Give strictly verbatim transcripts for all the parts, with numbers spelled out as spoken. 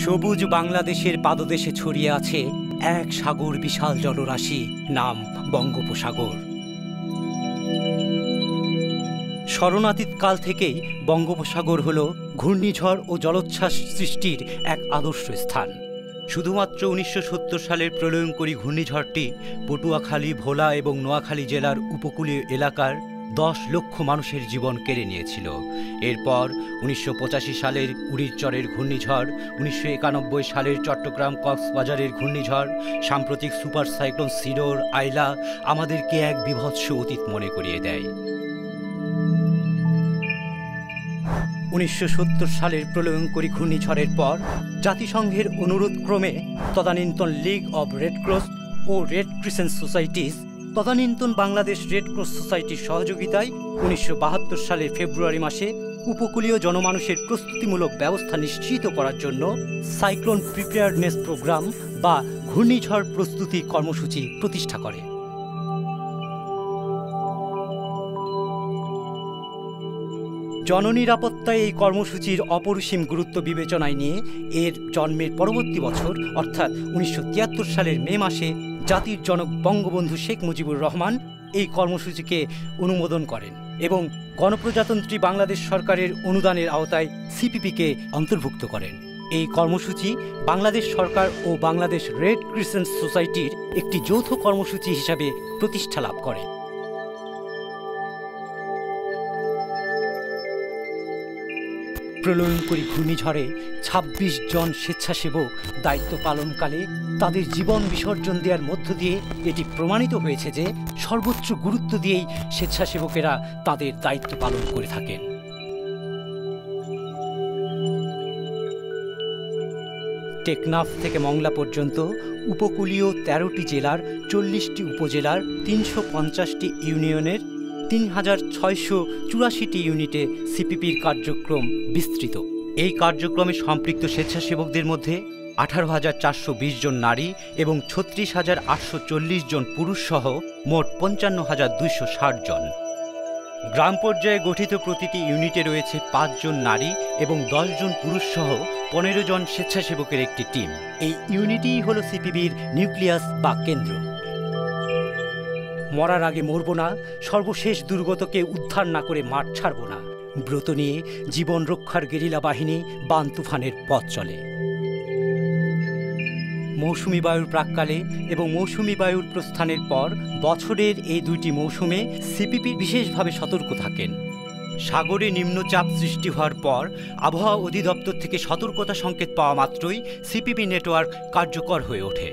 সবুজ বাংলাদেশের পাদদেশে ছড়িয়ে আছে এক সাগর বিশাল জলরাশি, নাম বঙ্গোপসাগর। স্মরণাতীত কাল থেকেই বঙ্গোপসাগর হল ঘূর্ণিঝড় ও জলোচ্ছ্বাস সৃষ্টির এক আদর্শ স্থান। শুধুমাত্র উনিশশো সত্তর সালের প্রলয়ঙ্করী ঘূর্ণিঝড়টি পটুয়াখালী, ভোলা এবং নোয়াখালী জেলার উপকূলীয় এলাকার দশ লক্ষ মানুষের জীবন কেড়ে নিয়েছিল। এরপর উনিশশো পঁচাশি সালের উড়িরচরের ঘূর্ণিঝড়, উনিশশো একানব্বই সালের চট্টগ্রাম কক্সবাজারের ঘূর্ণিঝড়, সাম্প্রতিক সুপার সাইক্লোন সিডর, আইলা আমাদেরকে এক বীভৎস অতীত মনে করিয়ে দেয়। উনিশশো সত্তর সালের প্রলয়ঙ্করী ঘূর্ণিঝড়ের পর জাতিসংঘের অনুরোধক্রমে তদানীন্তন লিগ অব রেড ক্রস ও রেড ক্রিসেন্ট সোসাইটিস, তদানীন্তন বাংলাদেশ রেড ক্রস সোসাইটির সহযোগিতায় উনিশশো বাহাত্তর সালের ফেব্রুয়ারি মাসে উপকূলীয় জনমানুষের প্রস্তুতিমূলক ব্যবস্থা নিশ্চিত করার জন্য সাইক্লোন প্রিপেয়ারনেস প্রোগ্রাম বা ঘূর্ণিঝড় প্রস্তুতি কর্মসূচি প্রতিষ্ঠা করে। জননিরাপত্তায় এই কর্মসূচির অপরিসীম গুরুত্ব বিবেচনায় নিয়ে এর জন্মের পরবর্তী বছর অর্থাৎ উনিশশো তিয়াত্তর সালের মে মাসে জাতির জনক বঙ্গবন্ধু শেখ মুজিবুর রহমান এই কর্মসূচিকে অনুমোদন করেন এবং গণপ্রজাতন্ত্রী বাংলাদেশ সরকারের অনুদানের আওতায় সিপিপিকে অন্তর্ভুক্ত করেন। এই কর্মসূচি বাংলাদেশ সরকার ও বাংলাদেশ রেড ক্রিসেন্ট সোসাইটির একটি যৌথ কর্মসূচি হিসাবে প্রতিষ্ঠা লাভ করে। প্রলয়ঙ্করী ঘূর্ণিঝড়ে ছাব্বিশ জন স্বেচ্ছাসেবক দায়িত্ব পালনকালে তাদের জীবন বিসর্জন দেওয়ার মধ্য দিয়ে এটি প্রমাণিত হয়েছে যে সর্বোচ্চ গুরুত্ব দিয়েই স্বেচ্ছাসেবকেরা তাদের দায়িত্ব পালন করে থাকেন। টেকনাফ থেকে মংলা পর্যন্ত উপকূলীয় তেরোটি জেলার চল্লিশটি উপজেলার তিনশো পঞ্চাশটি ইউনিয়নের তিন হাজার ছয়শো চুরাশিটি ইউনিটে সিপিপির কার্যক্রম বিস্তৃত। এই কার্যক্রমে সম্পৃক্ত স্বেচ্ছাসেবকদের মধ্যে আঠারো হাজার চারশো বিশ জন নারী এবং ছত্রিশ হাজার আটশো চল্লিশ জন পুরুষ সহ মোট পঞ্চান্ন হাজার দুইশো ষাট জন। গ্রাম পর্যায়ে গঠিত প্রতিটি ইউনিটে রয়েছে পাঁচজন নারী এবং দশ জন পুরুষ সহ পনেরো জন স্বেচ্ছাসেবকের একটি টিম। এই ইউনিটই হল সিপিবির নিউক্লিয়াস বা কেন্দ্র। মরার আগে মরব না, সর্বশেষ দুর্গতকে উদ্ধার না করে মাঠ ছাড়ব না, ব্রত নিয়ে জীবন রক্ষার গেরিলা বাহিনী বান তুফানের পথ চলে। মৌসুমি বায়ুর প্রাক্কালে এবং মৌসুমি বায়ুর প্রস্থানের পর বছরের এই দুইটি মৌসুমে সিপিপি বিশেষভাবে সতর্ক থাকেন। সাগরে নিম্নচাপ সৃষ্টি হওয়ার পর আবহাওয়া অধিদপ্তর থেকে সতর্কতা সংকেত পাওয়া মাত্রই সিপিপি নেটওয়ার্ক কার্যকর হয়ে ওঠে।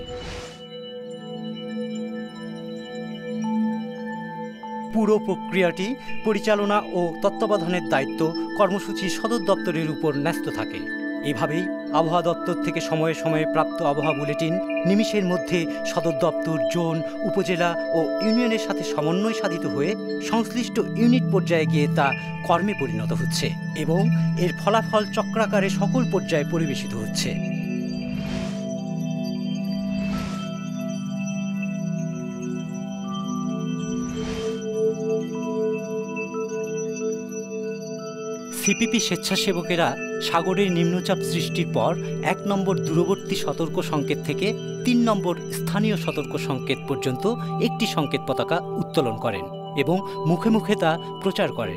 পুরো প্রক্রিয়াটি পরিচালনা ও তত্ত্বাবধানের দায়িত্ব কর্মসূচির সদর দপ্তরের উপর ন্যস্ত থাকে। এভাবেই আবহাওয়া দপ্তর থেকে সময়ে সময়ে প্রাপ্ত আবহাওয়া বুলেটিন নিমিষের মধ্যে সদর দপ্তর, জোন, উপজেলা ও ইউনিয়নের সাথে সমন্বয় সাধিত হয়ে সংশ্লিষ্ট ইউনিট পর্যায়ে গিয়ে তা কর্মে পরিণত হচ্ছে এবং এর ফলাফল চক্রাকারে সকল পর্যায়ে পরিবেশিত হচ্ছে। সিপিপি স্বেচ্ছাসেবকেরা সাগরের নিম্নচাপ সৃষ্টির পর এক নম্বর দূরবর্তী সতর্ক সংকেত থেকে তিন নম্বর স্থানীয় সতর্ক সংকেত পর্যন্ত একটি সংকেত পতাকা উত্তোলন করেন এবং মুখে মুখে তা প্রচার করেন।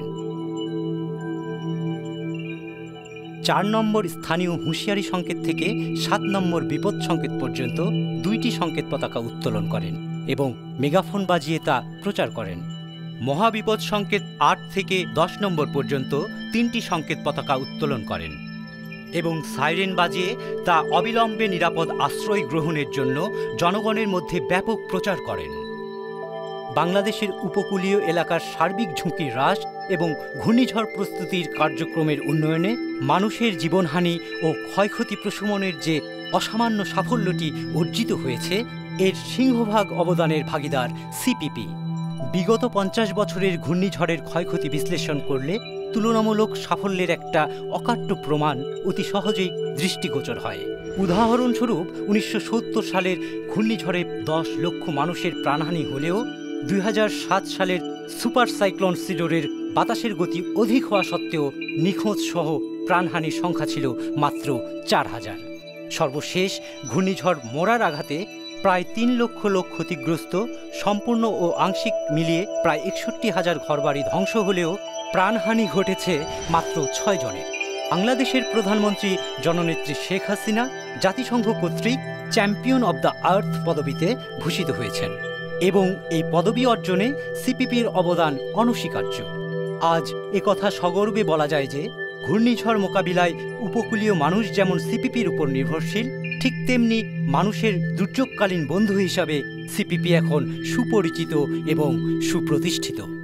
চার নম্বর স্থানীয় হুঁশিয়ারি সংকেত থেকে সাত নম্বর বিপদ সংকেত পর্যন্ত দুইটি সংকেত পতাকা উত্তোলন করেন এবং মেগাফোন বাজিয়ে তা প্রচার করেন। মহাবিপদ সংকেত আট থেকে দশ নম্বর পর্যন্ত তিনটি সংকেত পতাকা উত্তোলন করেন এবং সাইরেন বাজিয়ে তা অবিলম্বে নিরাপদ আশ্রয় গ্রহণের জন্য জনগণের মধ্যে ব্যাপক প্রচার করেন। বাংলাদেশের উপকূলীয় এলাকার সার্বিক ঝুঁকি হ্রাস এবং ঘূর্ণিঝড় প্রস্তুতির কার্যক্রমের উন্নয়নে মানুষের জীবনহানি ও ক্ষয়ক্ষতি প্রশমনের যে অসামান্য সাফল্যটি অর্জিত হয়েছে, এর সিংহভাগ অবদানের ভাগিদার সিপিপি। বিগত পঞ্চাশ বছরের ঘূর্ণিঝড়ের ক্ষয়ক্ষতি বিশ্লেষণ করলে তুলনামূলক সাফল্যের একটা অকাট্য প্রমাণ অতি সহজেই দৃষ্টিগোচর হয়। উদাহরণস্বরূপ উনিশশো সত্তর সালের ঘূর্ণিঝড়ে দশ লক্ষ মানুষের প্রাণহানি হলেও দুই হাজার সাত সালের সুপার সাইক্লোন সিডরের বাতাসের গতি অধিক হওয়া সত্ত্বেও নিখোঁজ সহ প্রাণহানির সংখ্যা ছিল মাত্র চার হাজার। সর্বশেষ ঘূর্ণিঝড় মোরার আঘাতে প্রায় তিন লক্ষ লোক ক্ষতিগ্রস্ত, সম্পূর্ণ ও আংশিক মিলিয়ে প্রায় একষট্টি হাজার ঘরবাড়ি ধ্বংস হলেও প্রাণহানি ঘটেছে মাত্র ছয় জনের। বাংলাদেশের প্রধানমন্ত্রী জননেত্রী শেখ হাসিনা জাতিসংঘ কর্তৃক চ্যাম্পিয়ন অব দ্য আর্থ পদবিতে ভূষিত হয়েছেন এবং এই পদবি অর্জনে সিপিপির অবদান অনস্বীকার্য। আজ একথা সগর্বে বলা যায় যে ঘূর্ণিঝড় মোকাবিলায় উপকূলীয় মানুষ যেমন সিপিপির উপর নির্ভরশীল, ঠিক তেমনি মানুষের দুর্যোগকালীন বন্ধু হিসাবে সিপিপি এখন সুপরিচিত এবং সুপ্রতিষ্ঠিত।